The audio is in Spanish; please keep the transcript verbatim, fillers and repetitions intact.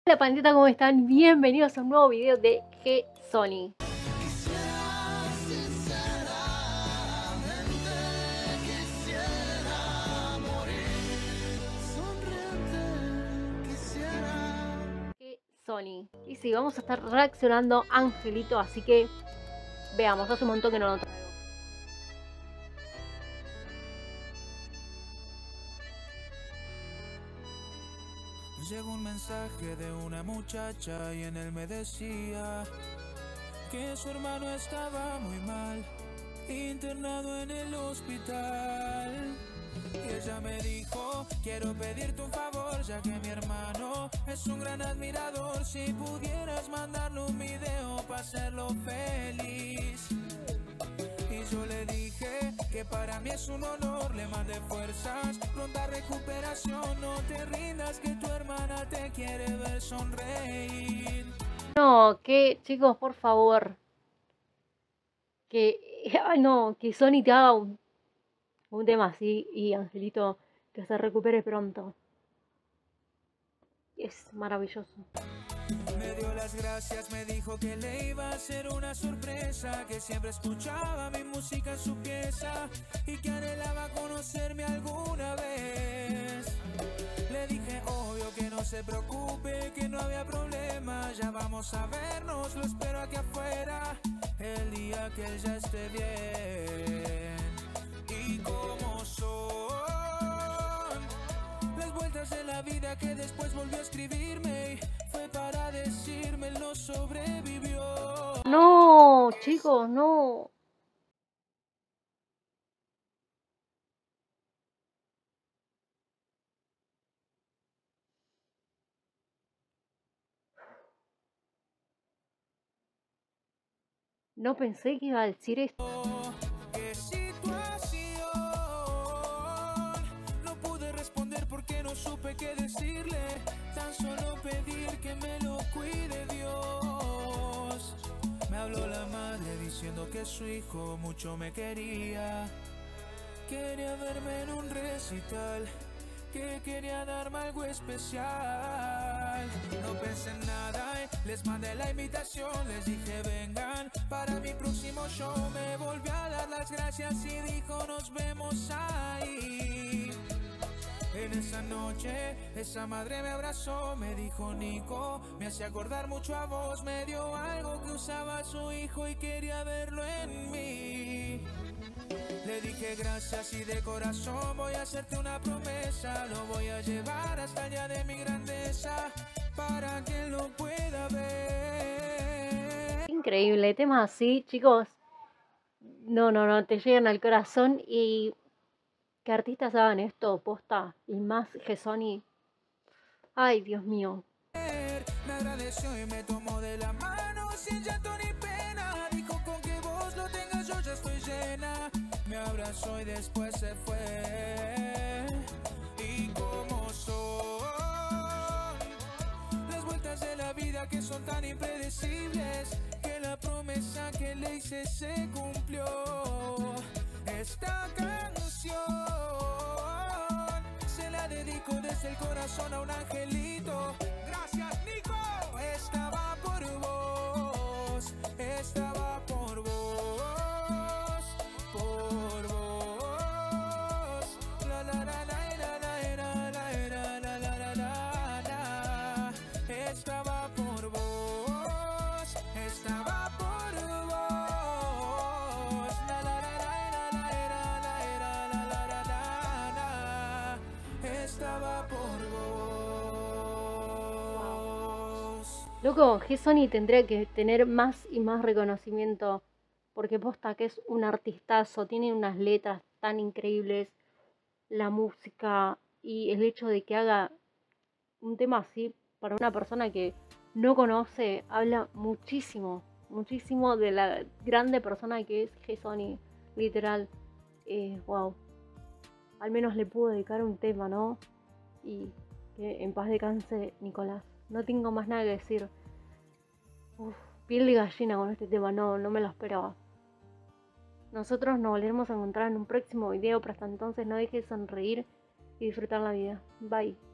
Hola pandita, ¿cómo están? Bienvenidos a un nuevo video de G-Sony. G-Sony. Y sí, vamos a estar reaccionando a Angelito, así que veamos, hace un montón que no lo traigo. Llegó un mensaje de una muchacha y en él me decía que su hermano estaba muy mal, internado en el hospital. Y ella me dijo, quiero pedirte un favor, ya que mi hermano es un gran admirador. Si pudieras mandarle un video para hacerlo feliz. Y yo le dije que para mí es un honor, le mandé fuerzas, pronta recuperación. No te rindas, que tu hermana te quiere ver sonreír. No, que chicos, por favor. Que, ay no, que Sony te haga un, un tema así y Angelito que se recupere pronto. Es maravilloso. Me dio las gracias, me dijo que le iba a hacer una sorpresa, que siempre escuchaba mi música en su pieza y que anhelaba conocerme alguna vez. Le dije obvio que no se preocupe, que no había problema, ya vamos a vernos, lo espero aquí afuera, el día que él ya esté bien. Y como son las vueltas de la vida que después volvió a escribirme, fue para decirme él no sobrevivió. No, chicos, no. No pensé que iba a decir esto. Qué situación, no pude responder porque no supe qué decirle, tan solo pedir que me lo cuide Dios. Me habló la madre diciendo que su hijo mucho me quería, quería verme en un recital, que quería darme algo especial. No pensé en nada, eh, les mandé la invitación, les dije vengan para mi próximo show. Me volvió a dar las gracias y dijo nos vemos ahí. En esa noche, esa madre me abrazó, me dijo Nico, me hace acordar mucho a vos, me dio algo que usaba su hijo y quería verlo en mí. Le dije gracias y de corazón voy a hacerte una promesa, lo voy a llevar hasta allá de mi grandeza para que lo pueda ver. Increíble, temas así, chicos. No, no, no, te llegan al corazón y que artistas hagan esto, posta, y más G-Sony. Ay, Dios mío. Me agradeció y me tomó de la mano sin llanto ni pena, dijo con que vos lo tengas yo ya estoy llena. Me abrazó y después se fue. Y como son las vueltas de la vida que son tan impredecibles, que la promesa que le hice se cumplió. Esta canción se la dedico desde el corazón a un angelito. Gracias, Nico. Esta va por vos, esta va por vos, por vos. La la la la la la la la la la la la la. Esta va por vos, esta va por vos. La la la la la la la la la la la. Esta va por vos. Loco, G-Sony tendría que tener más y más reconocimiento, porque posta que es un artistazo, tiene unas letras tan increíbles, la música y el hecho de que haga un tema así para una persona que no conoce, habla muchísimo, muchísimo de la grande persona que es G-Sony, literal. Eh, wow. Al menos le puedo dedicar un tema, ¿no? Y que en paz descanse Nicolás. No tengo más nada que decir. Uf, piel de gallina con este tema, no, no me lo esperaba. Nosotros nos volveremos a encontrar en un próximo video, pero hasta entonces no dejes de sonreír y disfrutar la vida. Bye.